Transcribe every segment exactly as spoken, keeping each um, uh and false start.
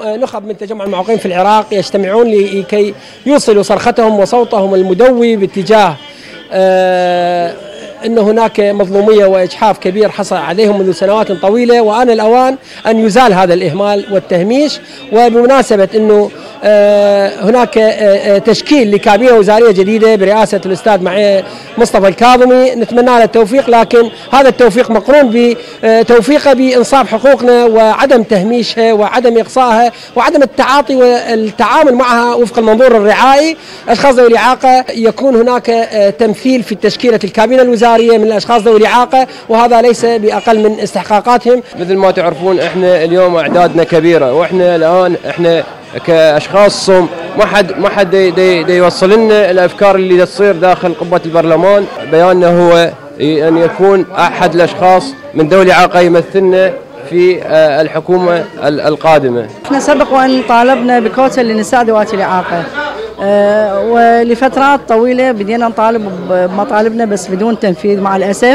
نخب من تجمع المعوقين في العراق يجتمعون لكي يوصلوا صرختهم وصوتهم المدوي باتجاه آه أن هناك مظلومية وإجحاف كبير حصل عليهم منذ سنوات طويلة، وآن الأوان أن يزال هذا الإهمال والتهميش. وبمناسبة أنه هناك تشكيل لكابينة وزارية جديدة برئاسة الأستاذ معي مصطفى الكاظمي، نتمنى له التوفيق، لكن هذا التوفيق مقرون بتوفيقه بإنصاف حقوقنا وعدم تهميشها وعدم إقصائها وعدم التعاطي والتعامل معها وفق المنظور الرعائي. أشخاص ذوي الإعاقة يكون هناك تمثيل في تشكيلة الكابينة الوزارية من الأشخاص ذوي الإعاقة، وهذا ليس بأقل من استحقاقاتهم. مثل ما تعرفون احنا اليوم أعدادنا كبيرة، واحنا الآن احنا كأشخاص صم ما حد ما حد دي دي يوصل لنا الأفكار اللي تصير داخل قبة البرلمان. بياننا هو أن يكون أحد الأشخاص من ذوي الإعاقة يمثلنا في الحكومة القادمة. احنا سبق وأن طالبنا بكوتا للنساء ذوات الإعاقة، أه ولفترات طويلة بدينا نطالب بمطالبنا بس بدون تنفيذ مع الأسف.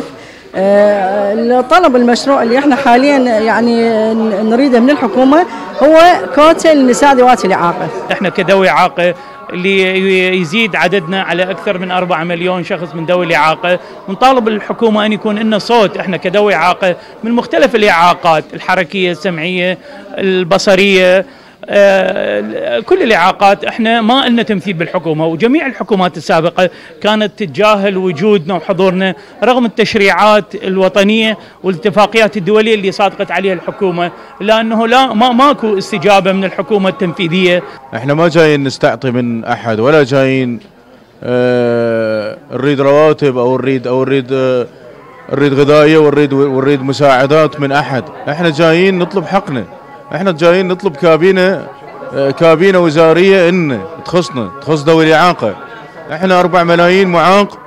الطلب المشروع اللي احنا حاليا يعني نريده من الحكومة هو كوتا للنساء ذوات الإعاقة. احنا كذوي إعاقة اللي يزيد عددنا على أكثر من أربعة مليون شخص من ذوي الإعاقة، ونطالب الحكومة أن يكون لنا صوت احنا كذوي إعاقة من مختلف الإعاقات الحركية السمعية البصرية، آه كل الإعاقات. احنا ما لنا تمثيل بالحكومة، وجميع الحكومات السابقة كانت تتجاهل وجودنا وحضورنا رغم التشريعات الوطنية والاتفاقيات الدولية اللي صادقت عليها الحكومة، لأنه لا ما ماكو استجابة من الحكومة التنفيذية. احنا ما جايين نستعطي من أحد، ولا جايين اه نريد رواتب أو نريد أو نريد اه نريد غذائية ونريد ونريد مساعدات من أحد. احنا جايين نطلب حقنا، احنا جايين نطلب كابينة كابينة وزارية ان تخصنا تخص ذوي الإعاقة. احنا أربع ملايين معاق